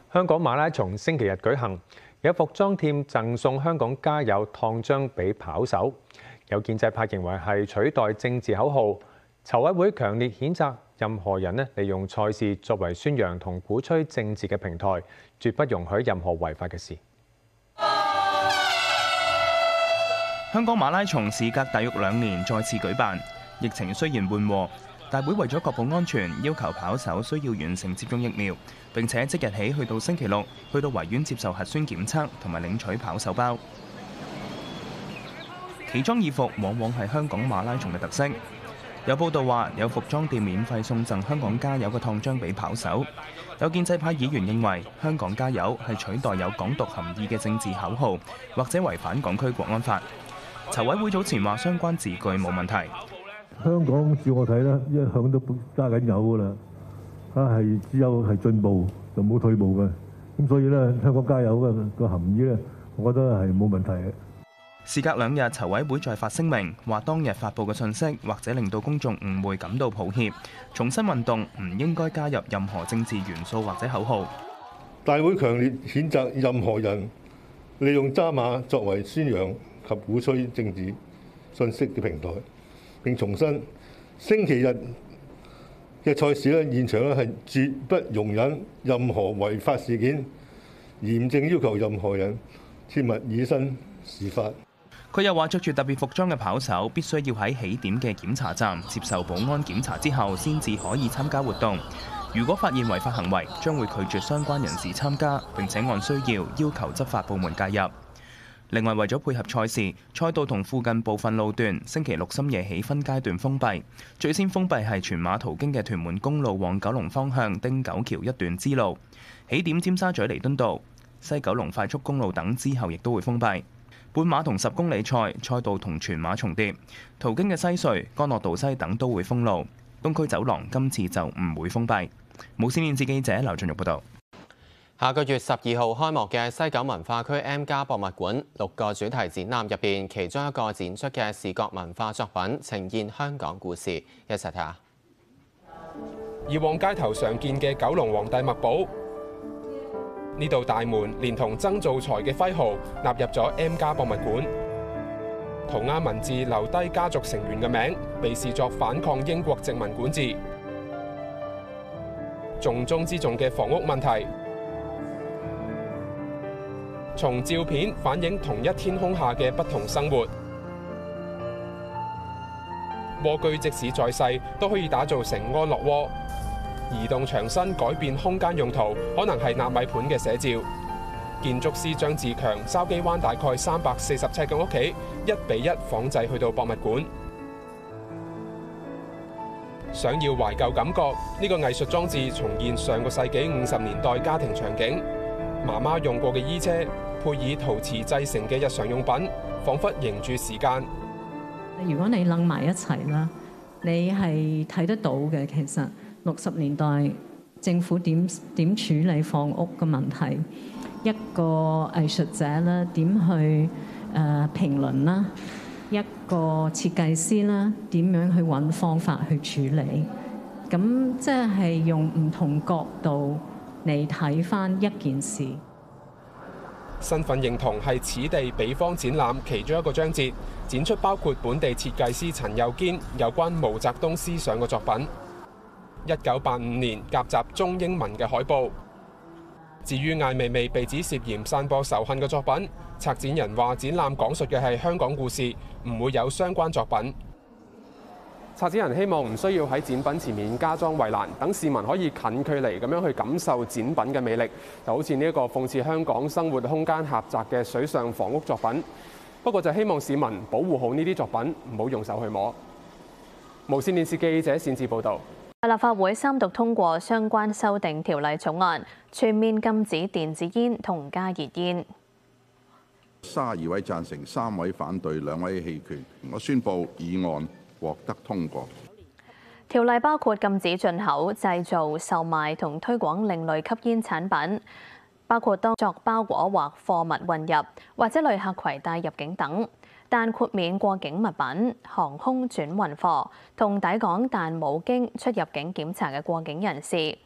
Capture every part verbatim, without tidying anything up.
香港馬拉松星期日舉行，有服裝店贈送香港加油燙章俾跑手。有建制派認為係取代政治口號，籌委會強烈譴責任何人咧利用賽事作為宣揚同鼓吹政治嘅平台，絕不容許任何違法嘅事。 香港馬拉松事隔大約兩年再次舉辦，疫情雖然緩和，大會為咗確保安全，要求跑手需要完成接種疫苗，並且即日起去到星期六，去到維園接受核酸檢測同埋領取跑手包。奇裝異服往往係香港馬拉松嘅特色。有報道話，有服裝店免費送贈香港加油嘅燙章俾跑手。有建制派議員認為，香港加油係取代有港獨含義嘅政治口號，或者違反港區國安法。籌委會早前話相關字句冇問題。 香港照我睇咧，一向都加緊油㗎啦，啊係只有係進步就冇退步嘅，咁所以咧香港加油嘅個含義咧，我覺得係冇問題嘅。 事隔兩日，籌委會再發聲明，話當日發布嘅信息或者令到公眾誤會，感到抱歉。重新運動唔應該加入任何政治元素或者口號。 大會強烈譴責任何人利用渣馬作為宣揚及鼓吹政治信息嘅平台，並重申星期日嘅賽事咧，現場咧係絕不容忍任何違法事件，嚴正要求任何人切勿以身試法。 佢又話，着住特別服裝嘅跑手必須要喺起點嘅檢查站接受保安檢查之後，先至可以參加活動。如果發現違法行為，將會拒絕相關人士參加，並且按需要要求執法部門介入。另外，為咗配合賽事，賽道同附近部分路段星期六深夜起分階段封閉。最先封閉係全馬途經嘅屯門公路往九龍方向汀九橋一段支路，起點尖沙咀彌敦道、西九龍快速公路等之後亦都會封閉。半馬同十公里賽賽道同全馬重疊，途經嘅西隧、干諾道西等都會封路。東區走廊今次就唔會封閉。無線電視記者劉俊玉報導。 下個月十二號開幕嘅西九文化區 M+ 博物館六個主題展覽入邊，其中一個展出嘅視覺文化作品呈現香港故事，一齊睇下。 以往街頭常見嘅九龍皇帝墨寶，呢道大門連同曾灶財嘅徽號納入咗 M+ 博物館，塗鴉文字留低家族成員嘅名，被視作反抗英國殖民管治。重中之重嘅房屋問題，從照片反映同一天空下嘅不同生活。蝸居即使再細，都可以打造成安樂窩。移動牆身改變空間用途，可能係納米盤嘅寫照。建築師張志強筲箕灣大概三百四十尺嘅屋企，一比一仿製去到博物館。想要懷舊感覺，呢個藝術裝置重現上個世紀五十年代家庭場景。媽媽用過嘅衣車，配以陶瓷製成嘅日常用品，彷彿凝住時間。 如果你諗埋一齊啦，你係睇得到嘅。其實六十年代政府點點處理房屋嘅問題，一個藝術者咧點去誒、呃、評論啦，一個設計師啦點樣去揾方法去處理，咁即係用唔同角度嚟睇返一件事。 身份認同係此地彼方展覽其中一個章節，展出包括本地設計師陳幼堅有關毛澤東思想嘅作品。一九八五年夾雜中英文嘅海報。至於艾未未被指涉嫌散播仇恨嘅作品，策展人話展覽講述嘅係香港故事，唔會有相關作品。策展人希望唔需要喺展品前面加裝圍欄，等市民可以近距離咁樣去感受展品嘅魅力，就好似呢一個諷刺香港生活空間狹窄嘅水上房屋作品。不過就希望市民保護好呢啲作品，唔好用手去摸。無線電視記者冼志報導。 立法會三讀通過相關修訂條例草案，全面禁止電子煙同加熱煙。 三十二位贊成，三位反對，兩位棄權。我宣布議案獲得通過。 條例包括禁止進口、製造、售賣同推廣另類吸煙產品，包括當作包裹或貨物運入，或者旅客攜帶入境等。但豁免過境物品、航空轉運貨同抵港但冇經出入境檢查嘅過境人士。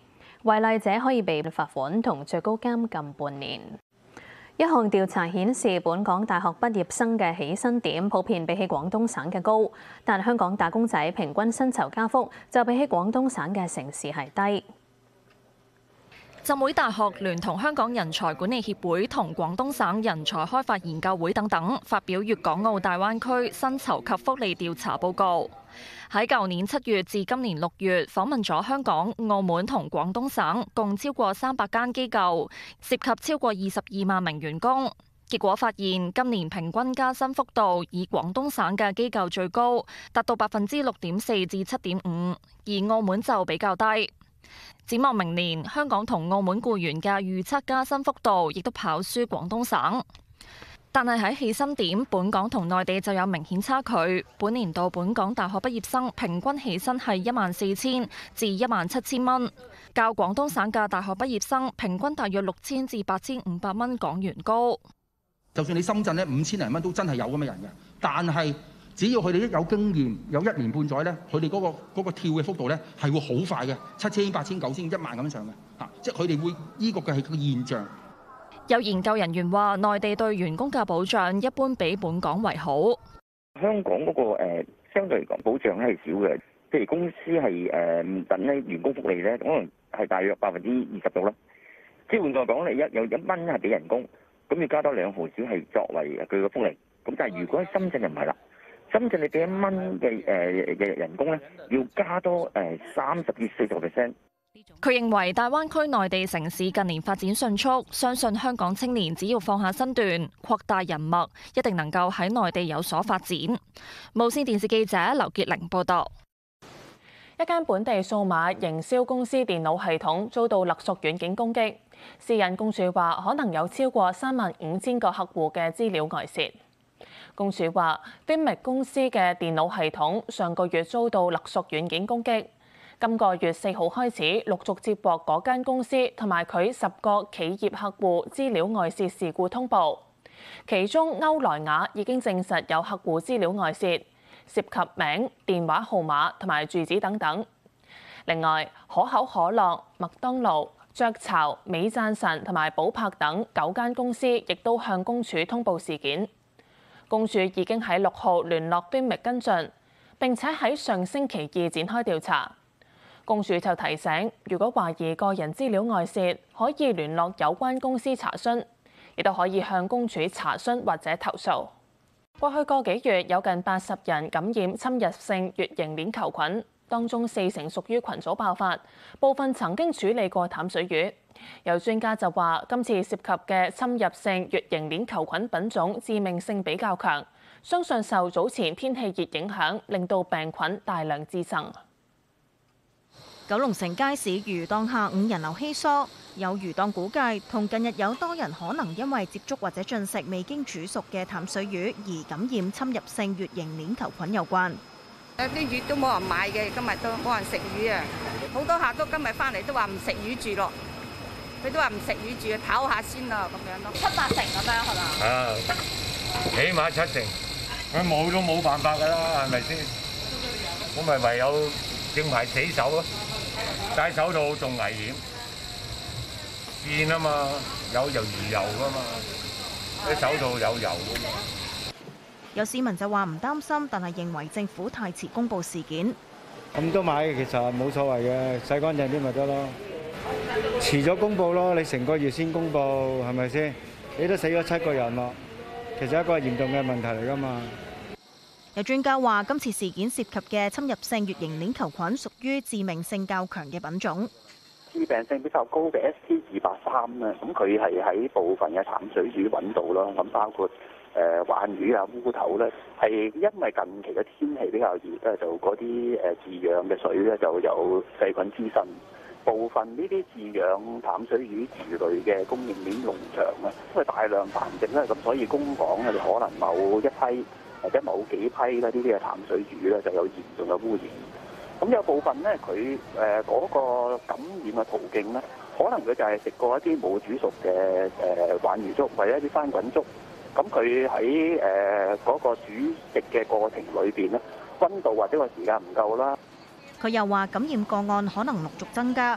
違例者可以被罰款同最高監禁半年。一項調查顯示，本港大學畢業生嘅起薪點普遍比起廣東省嘅高，但香港打工仔平均薪酬加幅就比起廣東省嘅城市係低。 浸會大學聯同香港人才管理協會同廣東省人才開發研究會等等，發表粵港澳大灣區薪酬及福利調查報告。喺舊年七月至今年六月，訪問咗香港、澳門同廣東省共超過三百間機構，涉及超過二十二萬名員工。結果發現，今年平均加薪幅度以廣東省嘅機構最高，達到百分之六點四至七點五，而澳門就比較低。展望明年，香港同澳門僱員嘅預測加薪幅度亦都跑輸廣東省。但係喺起薪點，本港同內地就有明顯差距。本年度本港大學畢業生平均起薪係一萬四千至一萬七千蚊，較廣東省嘅大學畢業生平均大約六千至八千五百蚊港元高。 就算你深圳咧五千零蚊都真係有咁嘅人嘅，但係只要佢哋一有經驗，有一年半載咧，佢哋嗰個嗰個跳嘅幅度咧係會好快嘅，七千、八千、九千、一萬咁上嘅嚇，即係佢哋會呢個嘅係個現象。 有研究人員話，內地對員工嘅保障一般比本港為好。 香港嗰個誒相對嚟講保障咧係少嘅，譬如公司係誒等咧員工福利咧，可能係大約百分之二十度啦。即係換句話講，你一有一蚊係俾人工，咁要加多兩毫子係作為佢嘅福利。咁但係如果喺深圳就唔係啦，深圳你俾一蚊嘅誒嘅人工咧，要加多誒三十至四十個 percent。 佢認為大灣區內地城市近年發展迅速，相信香港青年只要放下身段，擴大人脈，一定能夠喺內地有所發展。無線電視記者劉潔玲報道。 一間本地數碼營銷公司電腦系統遭到勒索軟件攻擊，私隱公署話可能有超過三萬五千個客戶嘅資料外泄。公署話，端密公司嘅電腦系統上個月遭到勒索軟件攻擊。今個月四號開始，陸續接獲嗰間公司同埋佢十個企業客戶資料外泄事故通報，其中歐萊雅已經證實有客戶資料外泄，涉及名、電話號碼同埋住址等等。另外，可口可樂、麥當勞、雀巢、美贊臣同埋寶珀等九間公司亦都向公署通報事件。公署已經喺六號聯絡端密跟進，並且喺上星期二展開調查。公署就提醒，如果懷疑個人資料外泄，可以聯絡有關公司查詢，亦都可以向公署查詢或者投訴。過去個幾月，有近八十人感染侵入性乙型鏈球菌，當中四成屬於群組爆發，部分曾經處理過淡水魚。有專家就話，今次涉及嘅侵入性乙型鏈球菌品種致命性比較強，相信受早前天氣熱影響，令到病菌大量滋生。 九龍城街市魚檔下午人流稀疏，有魚檔估計同近日有多人可能因為接觸或者進食未經煮熟嘅淡水魚而感染侵入性乙型鏈球菌有關。 有啲魚都冇人買嘅，今日都冇人食魚啊！好多客都今日翻嚟都話唔食魚住咯，佢都話唔食魚住，唞下先啦咁樣咯，七八成咁樣係嘛？ 啊，起碼七成，佢冇都冇辦法㗎啦，係咪先？咁咪唯有正牌死手咯。戴手套仲危險，跣啊嘛，有油魚油噶嘛，啲手套有油噶嘛。 有市民就話唔擔心，但係認為政府太遲公佈事件。 咁都買其實冇所謂嘅，洗乾淨啲咪得咯。遲咗公佈咯，你成個月先公佈係咪先？你都死咗七個人咯，其實一個嚴重嘅問題嚟噶嘛。 有專家話，今次事件涉及嘅侵入性乙型鏈球菌屬於致命性較強嘅品種， 致病性比較高嘅 S T 二八三咧，咁佢係喺部分嘅淡水魚揾到咯，咁包括誒鯇魚啊、烏頭咧，係因為近期嘅天氣比較熱咧，就嗰啲誒飼養嘅水咧就有細菌滋生。部分呢啲飼養淡水魚魚類嘅供應鏈農場咧，因為大量繁殖咧，咁所以供港咧就可能某一批或者某幾批咧，呢啲嘅淡水魚咧就有嚴重嘅污染。咁有部分咧，佢誒嗰個感染嘅途徑咧，可能佢就係食過一啲冇煮熟嘅誒鯇魚粥或者一啲番滾粥。咁佢喺誒嗰個煮食嘅過程裏邊咧，溫度或者個時間唔夠啦。 佢又話感染個案可能陸續增加，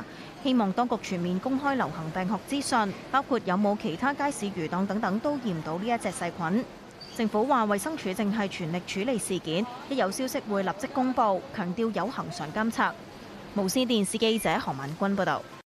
希望當局全面公開流行病學資訊，包括有冇其他街市魚檔等等都驗到呢一隻細菌。政府話衛生署正係全力處理事件，一有消息會立即公佈，強調有恆常監測。無線電視記者何敏君報導。